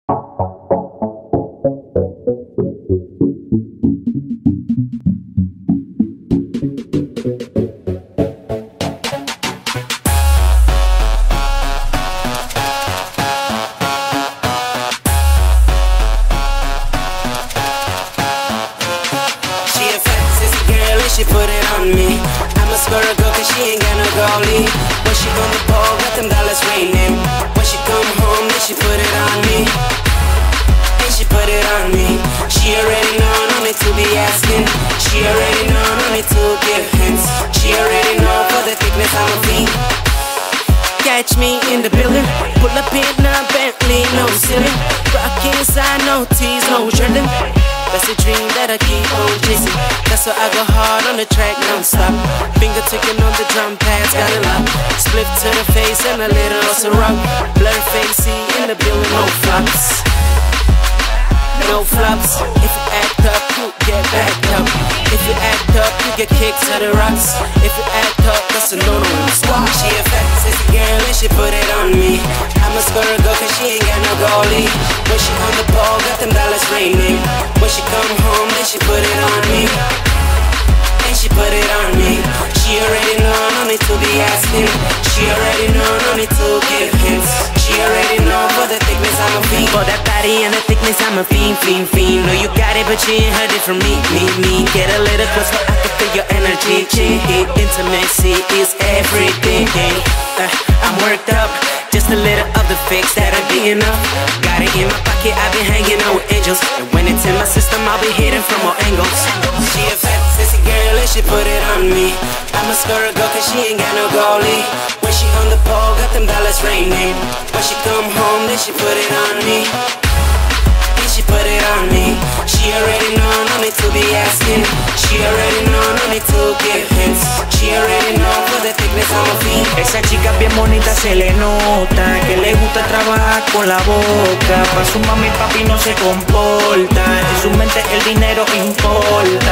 She put it on me. I'ma score a goal cause she ain't got no goalie. When she on the ball, got them dollars raining. When she come home, then she put it on me. And she put it on me. She already know, no need to be asking. She already know, no need to give hints. She already know for the thickness I'm a fiend. Catch me in the building. Pull up in a Bentley, no ceiling. Rock inside, no tees, no drilling. That's a dream that I keep on chasing. That's why I go hard on the track, non-stop. Finger ticking on the drum pads, got a lock. Split to the face and a little also rock. Blur face, see in the building, no flops. No flops. If you act up, you get backed up. If you act up, you get kicked to the rocks. If you act up, that's a no-no. She a fat sissy girl and she put it on me. I'ma score a goal cause she ain't got no goalie. When she on the ball, got them dollars raining. When she come home, then she put it on me. And she put it on me. She already know, no need to be asking. She already know, no need to give hints. She already know for the thickness I'm a fiend. For that body and the thickness I'm a fiend, fiend, fiend. Know you got it but you ain't heard it from me, me. Get a little close so I can feel your energy. Intimacy is everything. I'm worked up. Just a little of the fix, that'll be enough. Got it in my pocket, I've been hanging out with angels. And when it's in my system, I'll be hitting from all angles. She a fat sissy girl and she put it on me. I'ma score a goal cause she ain't got no goalie. When she on the pole, got them dollars raining. When she come home, then she put it on me. And she put it on me. She already know, no need to be asking. She already know, no need to give hints. She already know for the thickness I'm a fiend. Esa chica bien bonita se le nota que le gusta trabajar con la boca. Pa' su mami y papi no se comporta. En su mente el dinero importa.